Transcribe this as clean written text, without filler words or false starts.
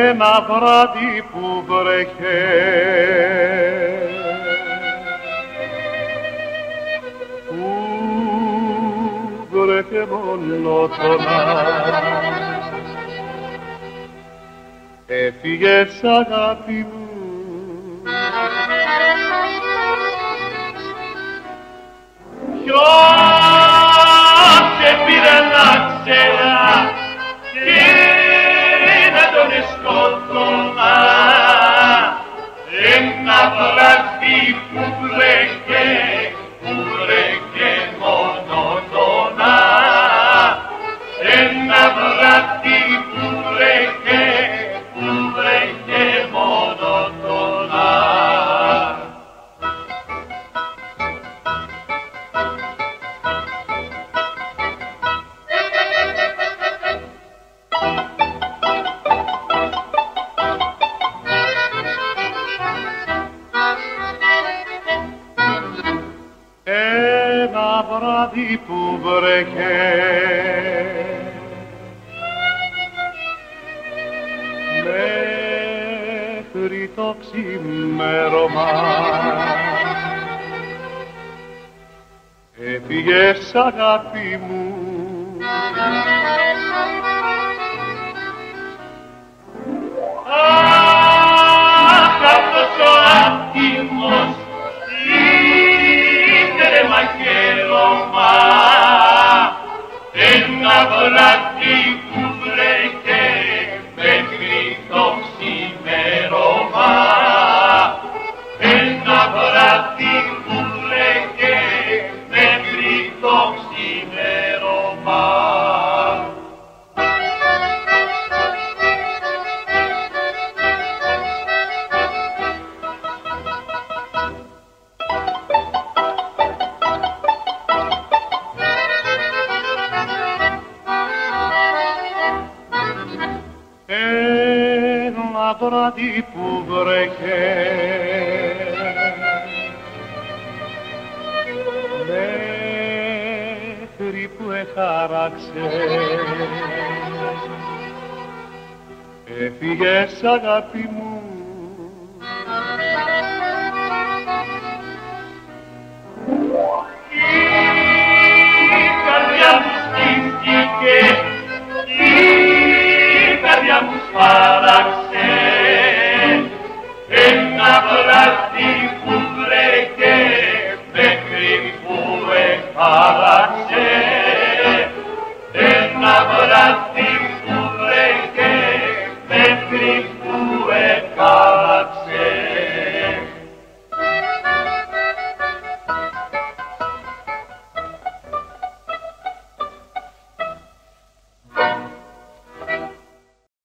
ένα βράδυ που βρέχε βρέχε μονότονα έφυγες αγάπη μου ποιος σε πήρε να ξέρα και να τον σκότωνα ένα βράδυ που βρέχε μονότονα ένα βράδυ που βρέχε μονότονα. Ένα βράδυ που βρέχε μέχρι το ξημέρωμα έφυγες αγάπη μου αχ αυτός ο άτιμος ήθελε μαχαίρωμα ένα βράδυ που βρέχε μέχρι το ξημέρωμα ένα βράδυ που βρέχε μέχρι το ξημέρωμα. Ένα βράδυ που βρέχε μέχρι που εχάραξε έφυγες αγάπη μου η καρδιά μου σκίστηκε η καρδιά μου σπάει